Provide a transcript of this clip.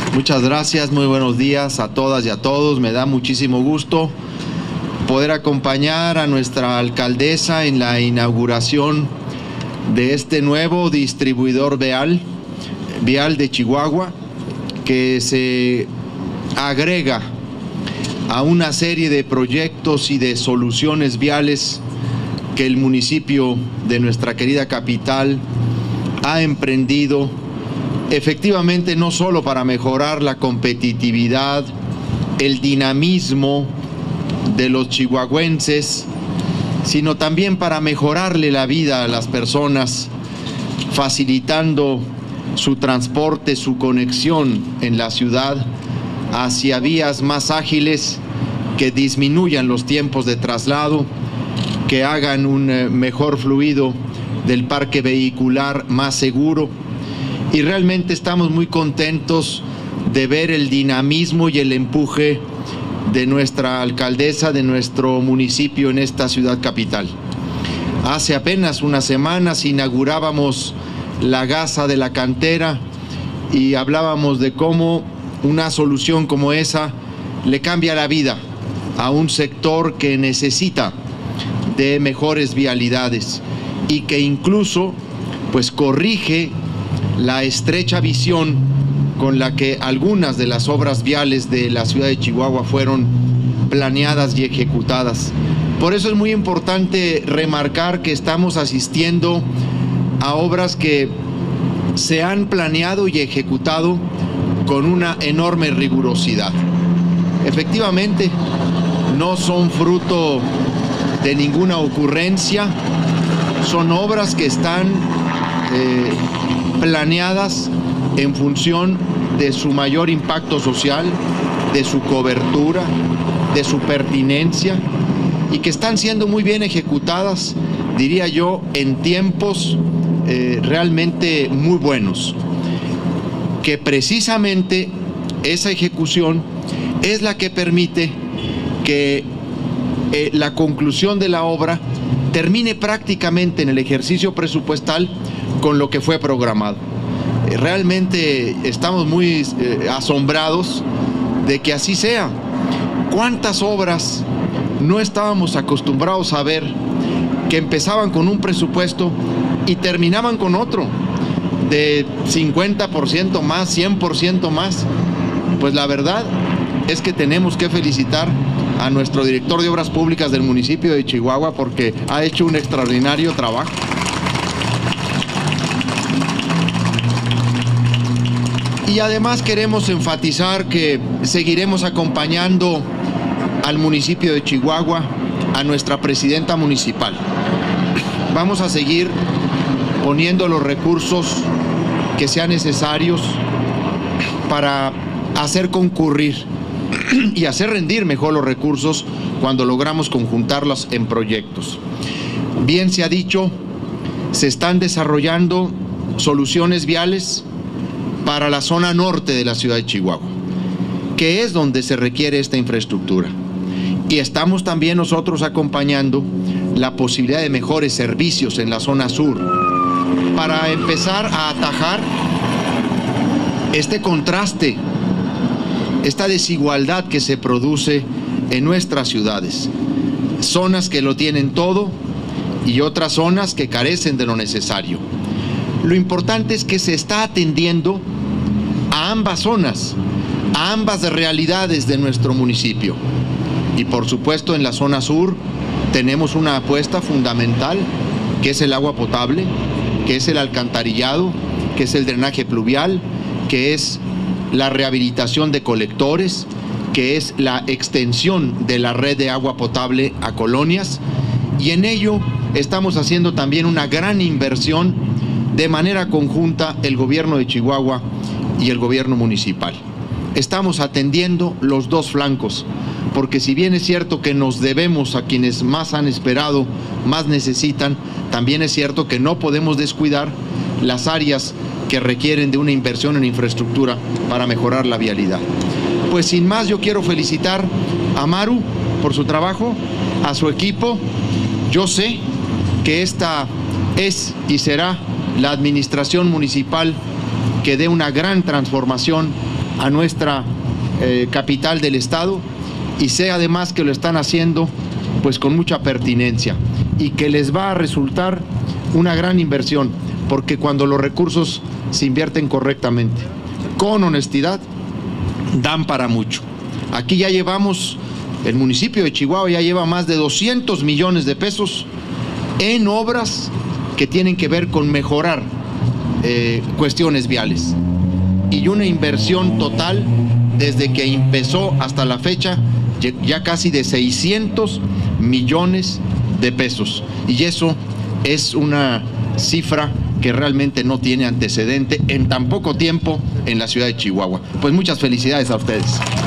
Muchas gracias, muy buenos días a todas y a todos. Me da muchísimo gusto poder acompañar a nuestra alcaldesa en la inauguración de este nuevo distribuidor vial de Chihuahua, que se agrega a una serie de proyectos y de soluciones viales que el municipio de nuestra querida capital ha emprendido, efectivamente no solo para mejorar la competitividad, el dinamismo de los chihuahuenses, sino también para mejorarle la vida a las personas, facilitando su transporte, su conexión en la ciudad hacia vías más ágiles que disminuyan los tiempos de traslado, que hagan un mejor fluido del parque vehicular más seguro. Y realmente estamos muy contentos de ver el dinamismo y el empuje de nuestra alcaldesa, de nuestro municipio en esta ciudad capital. Hace apenas unas semanas inaugurábamos la Gasa de la Cantera y hablábamos de cómo una solución como esa le cambia la vida a un sector que necesita de mejores vialidades y que incluso pues corrige la estrecha visión con la que algunas de las obras viales de la ciudad de Chihuahua fueron planeadas y ejecutadas. Por eso es muy importante remarcar que estamos asistiendo a obras que se han planeado y ejecutado con una enorme rigurosidad. Efectivamente, no son fruto de ninguna ocurrencia, son obras que están planeadas en función de su mayor impacto social, de su cobertura, de su pertinencia, y que están siendo muy bien ejecutadas, diría yo, en tiempos realmente muy buenos. Que precisamente esa ejecución es la que permite que la conclusión de la obra termine prácticamente en el ejercicio presupuestal con lo que fue programado. Realmente estamos muy asombrados de que así sea. ¿Cuántas obras no estábamos acostumbrados a ver que empezaban con un presupuesto y terminaban con otro de 50% más, 100% más? Pues la verdad es que tenemos que felicitar a nuestro director de Obras Públicas del municipio de Chihuahua porque ha hecho un extraordinario trabajo. Y además queremos enfatizar que seguiremos acompañando al municipio de Chihuahua, a nuestra presidenta municipal. Vamos a seguir poniendo los recursos que sean necesarios para hacer concurrir y hacer rendir mejor los recursos cuando logramos conjuntarlos en proyectos. Bien se ha dicho, se están desarrollando soluciones viales para la zona norte de la ciudad de Chihuahua, que es donde se requiere esta infraestructura. Y estamos también nosotros acompañando la posibilidad de mejores servicios en la zona sur para empezar a atajar este contraste, esta desigualdad que se produce en nuestras ciudades. Zonas que lo tienen todo y otras zonas que carecen de lo necesario. Lo importante es que se está atendiendo a ambas zonas, a ambas realidades de nuestro municipio. Y por supuesto en la zona sur tenemos una apuesta fundamental, que es el agua potable, que es el alcantarillado, que es el drenaje pluvial, que es la rehabilitación de colectores, que es la extensión de la red de agua potable a colonias, y en ello estamos haciendo también una gran inversión de manera conjunta el gobierno de Chihuahua y el gobierno municipal. Estamos atendiendo los dos flancos, porque si bien es cierto que nos debemos a quienes más han esperado, más necesitan, también es cierto que no podemos descuidar las áreas que requieren de una inversión en infraestructura para mejorar la vialidad. Pues sin más, yo quiero felicitar a Maru por su trabajo, a su equipo. Yo sé que esta es y será la administración municipal que dé una gran transformación a nuestra capital del estado, y sé además que lo están haciendo pues con mucha pertinencia y que les va a resultar una gran inversión, porque cuando los recursos se invierten correctamente, con honestidad, dan para mucho. Aquí ya llevamos, el municipio de Chihuahua ya lleva más de 200 millones de pesos en obras que tienen que ver con mejorar cuestiones viales, y una inversión total desde que empezó hasta la fecha ya casi de 600 millones de pesos, y eso es una cifra que realmente no tiene antecedente en tan poco tiempo en la ciudad de Chihuahua. Pues muchas felicidades a ustedes.